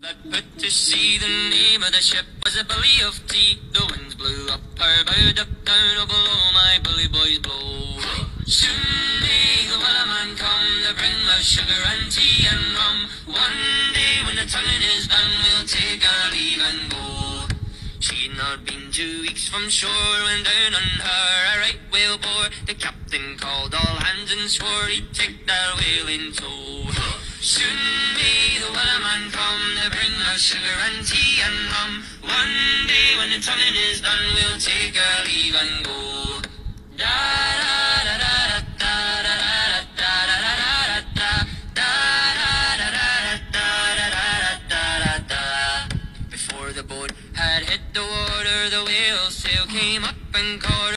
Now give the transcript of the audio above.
That put to sea, the name of the ship was a Billy of Tea. The winds blew up her bow, up down, oh below my bully boys blow. Soon may the wellerman come to bring us sugar and tea and rum. One day when the tonguing is done, we'll take our leave and go. She'd not been 2 weeks from shore when down on her a right whale bore. The captain called all hands and swore he'd take that whale in tow. Soon may the wellerman come to bring us sugar and tea and rum. One day when the tonguing is done, we'll take our leave and go. Da da.